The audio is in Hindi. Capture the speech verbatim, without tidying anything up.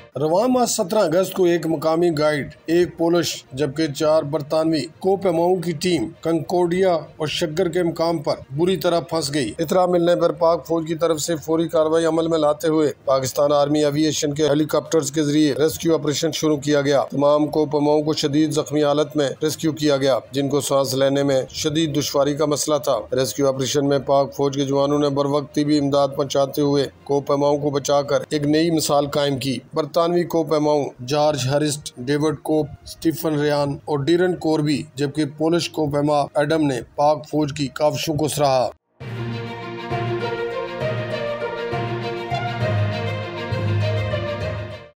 रवां माह सत्रह अगस्त को एक मकामी गाइड, एक पोलिश जबकि चार बरतानवी कोपेमाऊ की टीम कंकोडिया और शग्गर के मुकाम पर बुरी तरह फंस गई। इतला मिलने पर पाक फौज की तरफ से फौरी कार्रवाई अमल में लाते हुए पाकिस्तान आर्मी एविएशन के हेलीकॉप्टर्स के जरिए रेस्क्यू ऑपरेशन शुरू किया गया। तमाम कोपेमाऊ को शदीद जख्मी हालत में रेस्क्यू किया गया, जिनको सांस लेने में शदीद दुश्वारी का मसला था। रेस्क्यू ऑपरेशन में पाक फौज के जवानों ने बर वक्त भी इमदाद पहुँचाते हुए कोपेमाऊ को बचाकर एक नई मिसाल कायम की। बरतानवी कोपेमाऊ George Hurst, David Cope, Stephen Ryan और डीरन कोरबी जबकि पोलिश कोपेमा एडम ने पाक फौज की काविशों को सराहा।